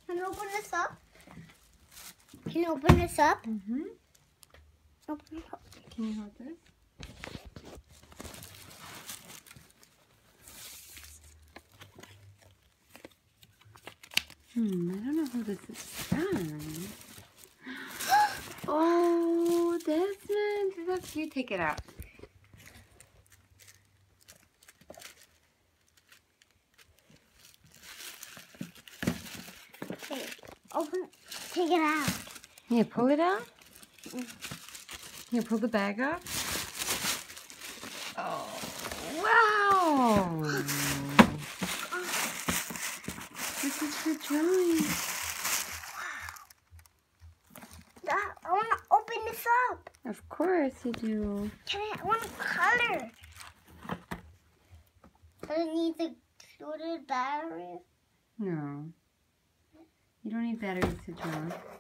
Can you open this up? Can you open this up? Mm-hmm. Open it up. Can you hold this? I don't know who this is from. Oh, Desmond. Look, you take it out. Okay, open it. Take it out. Here, pull it out. Here, pull the bag up. Oh, wow. This is for drawing. Dad, I want to open this up. Of course you do. I want to color. Does it need the exploded batteries? No. You don't need batteries to draw.